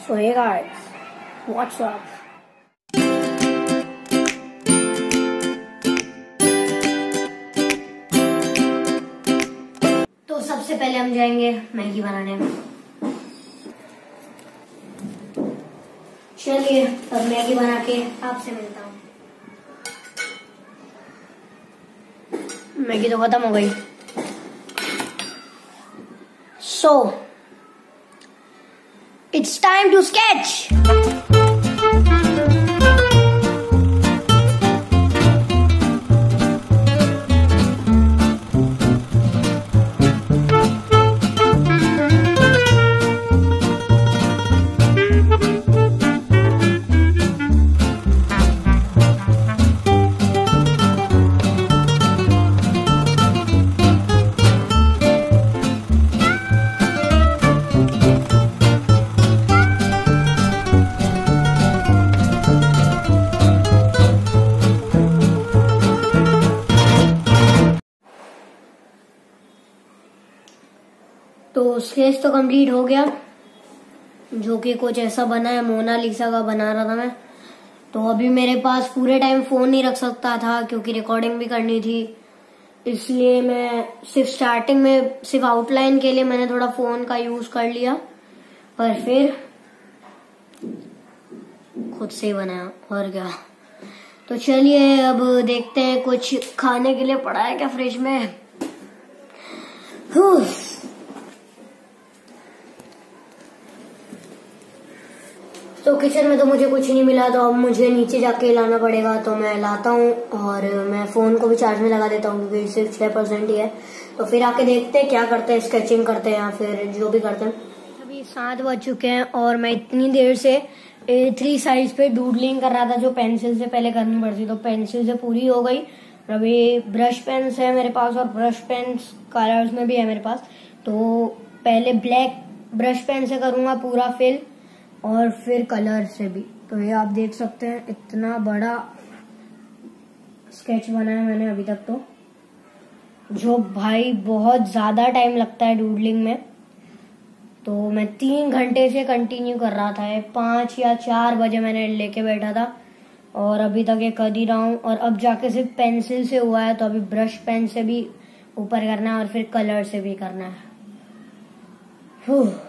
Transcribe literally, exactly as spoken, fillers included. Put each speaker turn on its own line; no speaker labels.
So hey guys, what's up? तो सबसे पहले हम जाएंगे मैगी बनाने में। चलिए अब मैगी बना के आपसे मिलता हूँ। मैगी तो खत्म हो गई। So it's time to sketch. तो स्केच तो कंप्लीट हो गया, जो कि कुछ ऐसा बना है, मोनालिसा का बना रहा था मैं। तो अभी मेरे पास पूरे टाइम फोन नहीं रख सकता था क्योंकि रिकॉर्डिंग भी करनी थी, इसलिए मैं सिर्फ स्टार्टिंग में सिर्फ आउटलाइन के लिए मैंने थोड़ा फोन का यूज कर लिया, पर फिर खुद से ही बनाया और क्या। तो चलिए अब देखते हैं कुछ खाने के लिए पड़ा है क्या फ्रिज में। तो किचन में तो मुझे कुछ नहीं मिला, तो अब मुझे नीचे जाके लाना पड़ेगा। तो मैं लाता हूँ और मैं फोन को भी चार्ज में लगा देता हूँ क्योंकि सिर्फ छह परसेंट ही है। तो फिर आके देखते हैं क्या करते हैं, स्केचिंग करते हैं या फिर जो भी करते हैं। अभी सात बज चुके हैं और मैं इतनी देर से ए थ्री साइज पे डूडलिंग कर रहा था, जो पेंसिल से पहले करनी पड़ती। तो पेंसिल से पूरी हो गई। अभी ब्रश पेन्स है मेरे पास और ब्रश पेन्स कलर्स में भी है मेरे पास। तो पहले ब्लैक ब्रश पेन से करूंगा पूरा फिल, और फिर कलर से भी। तो ये आप देख सकते हैं इतना बड़ा स्केच बनाया मैंने अभी तक, तो जो भाई बहुत ज्यादा टाइम लगता है डूडलिंग में। तो मैं तीन घंटे से कंटिन्यू कर रहा था, पांच या चार बजे मैंने लेके बैठा था और अभी तक ये कर ही रहा हूँ। और अब जाके सिर्फ पेंसिल से हुआ है, तो अभी ब्रश पेन से भी ऊपर करना है और फिर कलर से भी करना है।